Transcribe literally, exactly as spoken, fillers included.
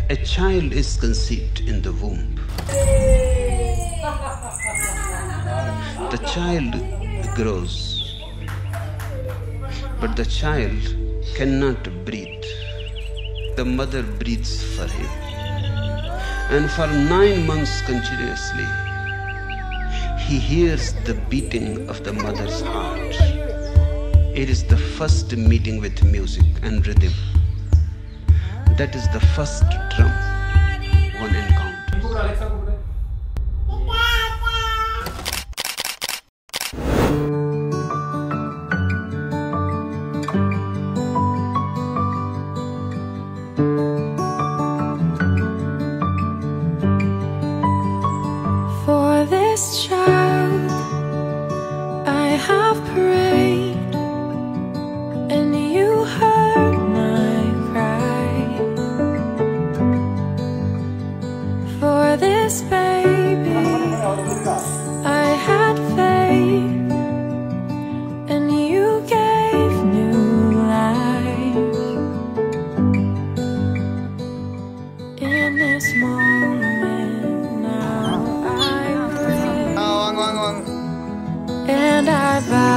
A child is conceived in the womb. The child grows, but the child cannot breathe. The mother breathes for him. And for nine months continuously, he hears the beating of the mother's heart. It is the first meeting with music and rhythm. That is the first drum one encounters. For this child I have prayed, and you heard my cry. For this baby I had faith, and you gave new life. In this moment now I pray, and I vow